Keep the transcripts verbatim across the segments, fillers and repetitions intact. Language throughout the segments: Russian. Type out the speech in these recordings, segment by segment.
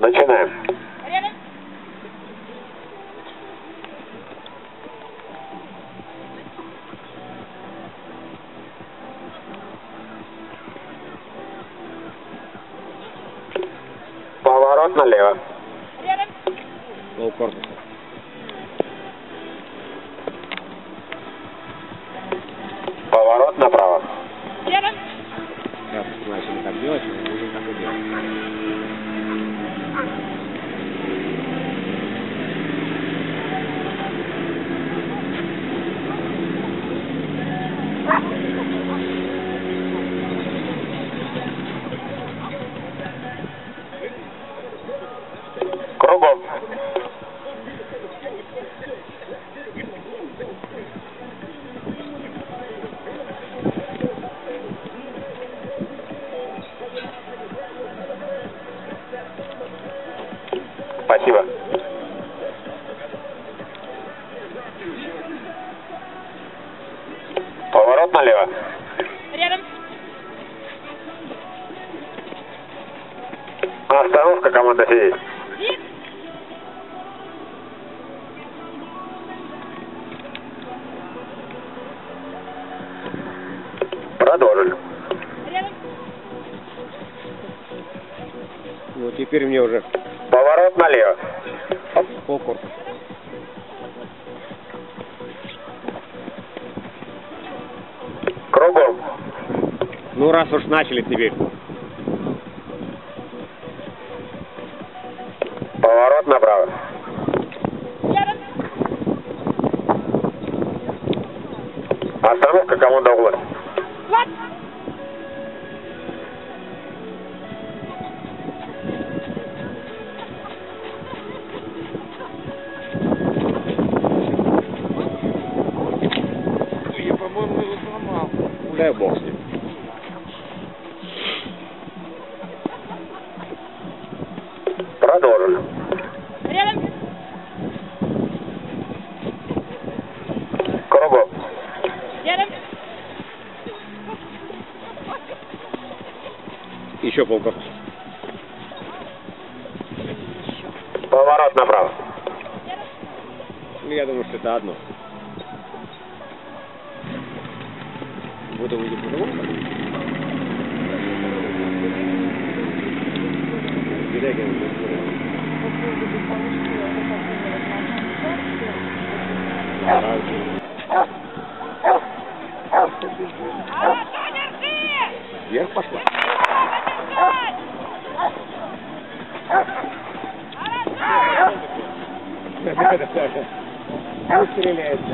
Начинаем. Поворот налево. Полкорпуса. Поворот направо. Сейчас начали так делать, мы будем так и делать. Кругом. Спасибо. Поворот налево. Рядом. Остановка, команда сидеть. Продолжили. Рядом. Ну теперь мне уже Поворот налево. оп, полкорпуса. Кругом. Ну раз уж начали теперь. Поворот направо. Рядом. Остановка, команда угла. Вот. Я, по-моему, его сломал. Дай бог с ним. Продолжили. Рядом. Кругом. Рядом. Еще полкорпуса. Поворот направо. Ну, я думаю, что это одно. Буду выйти по-другому. Вверх пошла. Да-да-да. Стреляется.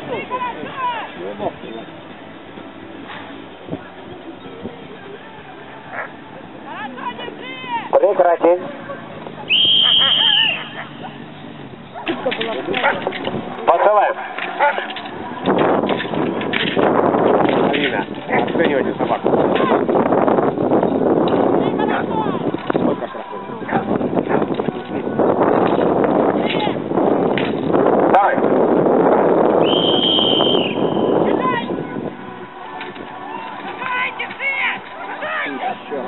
Прекратить. Посылаем. Алина, оценивайте собаку. Сколько проходит? Давай. Еще.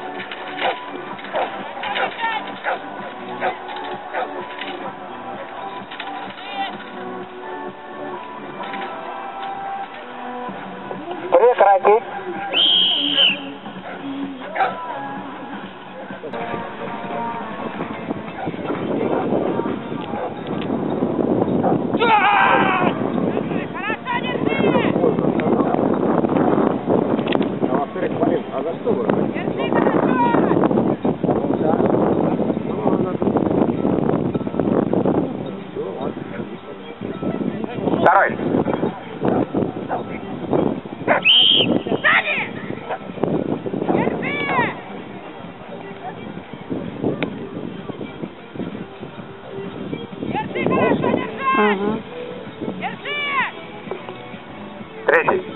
Прекратить. А во-вторых, Полин, а за что вы? Второй. Ага. Третий.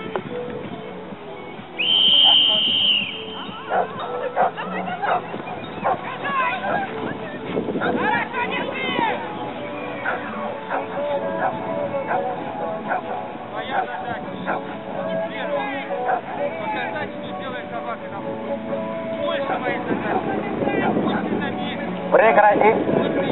Прекратить. Прекрати.